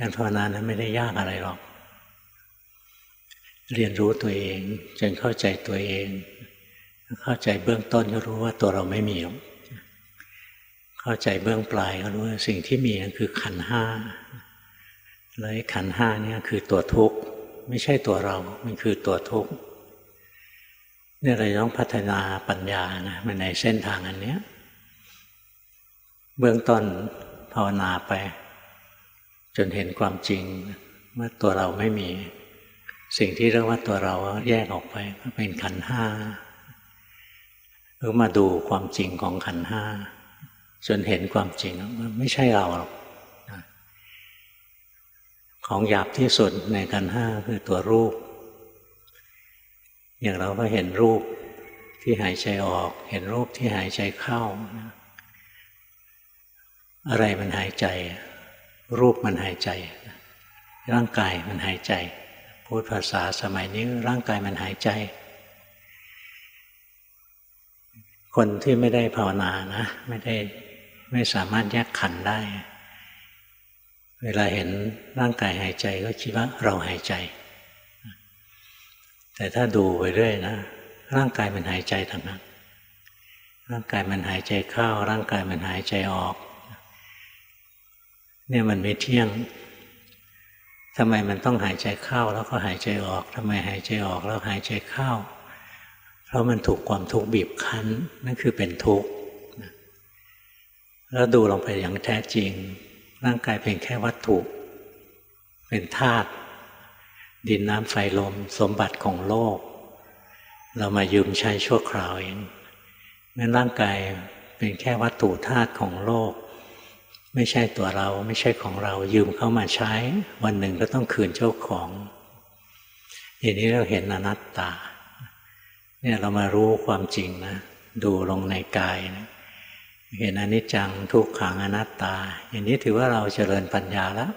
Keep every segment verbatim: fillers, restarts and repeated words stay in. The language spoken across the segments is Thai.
การภาวนานั้นไม่ได้ยากอะไรหรอกเรียนรู้ตัวเองจนเข้าใจตัวเองเข้าใจเบื้องต้นก็รู้ว่าตัวเราไม่มีหรอกเข้าใจเบื้องปลายก็รู้ว่าสิ่งที่มีนั่นคือขันธ์ห้าแล้วขันธ์ห้านี่คือตัวทุกข์ไม่ใช่ตัวเรามันคือตัวทุกข์เนี่ยเราต้องพัฒนาปัญญานะมันในเส้นทางอันเนี้ยเบื้องต้นภาวนาไปจนเห็นความจริงว่าตัวเราไม่มีสิ่งที่เรียกว่าตัวเราแยกออกไปก็เป็นขันธ์ห้าหรือมาดูความจริงของขันธ์ห้าจนเห็นความจริงว่าไม่ใช่เราหรอกของหยาบที่สุดในขันธ์ห้าคือตัวรูปอย่างเราก็เห็นรูปที่หายใจออกเห็นรูปที่หายใจเข้าอะไรมันหายใจรูปมันหายใจร่างกายมันหายใจพูดภาษาสมัยนี้ร่างกายมันหายใจคนที่ไม่ได้ภาวนานะไม่ได้ไม่สามารถแยกขันธ์ได้เวลาเห็นร่างกายหายใจก็คิดว่าเราหายใจแต่ถ้าดูไปเรื่อยนะร่างกายมันหายใจทั้งนั้นร่างกายมันหายใจเข้าร่างกายมันหายใจออกเนี่ยมันไม่เที่ยงทำไมมันต้องหายใจเข้าแล้วก็หายใจออกทำไมหายใจออกแล้วหายใจเข้าเพราะมันถูกความทุกข์บีบคั้นนั่นคือเป็นทุกข์แล้วดูลงไปอย่างแท้จริงร่างกายเป็นแค่วัตถุเป็นธาตุดินน้ำไฟลมสมบัติของโลกเรามายืมใช้ชั่วคราวเองงั้นร่างกายเป็นแค่วัตถุธาตุของโลกไม่ใช่ตัวเราไม่ใช่ของเรายืมเข้ามาใช้วันหนึ่งก็ต้องคืนเจ้าของอย่างนี้เราเห็นอนัตตาเนี่ยเรามารู้ความจริงนะดูลงในกายนะเห็นอนิจจังทุกขังอนัตตาอย่างนี้ถือว่าเราเจริญปัญญาแล้ว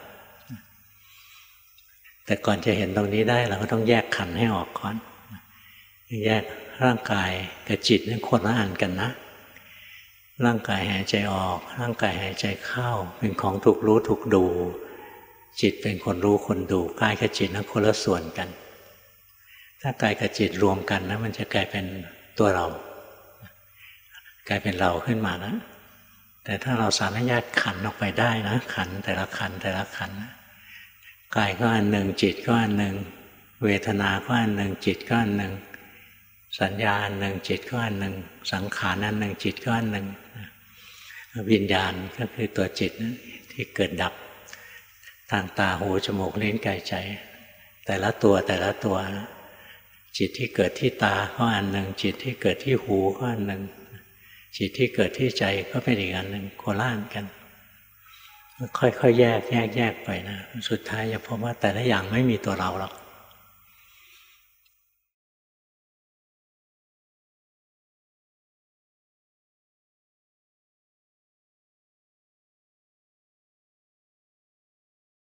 แต่ก่อนจะเห็นตรงนี้ได้เราก็ต้องแยกขันธ์ให้ออกก่อนแยกร่างกายกับจิตนี่คนละอันกันนะร่างกายหายใจออกร่างกายหายใจเข้าเป็นของถูกรู้ถูกดูจิตเป็นคนรู้คนดูกายกับจิตนั้นคนละส่วนกันถ้ากายกับจิตรวมกันนะมันจะกลายเป็นตัวเรากลายเป็นเราขึ้นมานะแต่ถ้าเราสามารถแยกขันธ์ออกไปได้นะขันธ์แต่ละขันธ์แต่ละขันธ์กายก็อันหนึ่งจิตก็อันหนึ่งเวทนาก็อันหนึ่งจิตก็อันหนึ่งสัญญาอันหนึ่งจิตก็อันหนึ่งสังขารอันหนึ่งจิตก็อันหนึ่งวิญญาณก็คือตัวจิตที่เกิดดับทางตาหูจมูกลิ้นกายใจแต่ละตัวแต่ละตัวจิตที่เกิดที่ตาก็อันหนึ่งจิตที่เกิดที่หูก็อันหนึ่งจิตที่เกิดที่ใจก็เป็นอีกอันหนึ่งโคล่านกันค่อยๆแยกแยกแยกไปนะสุดท้ายจะพบว่าแต่ละอย่างไม่มีตัวเราหรอก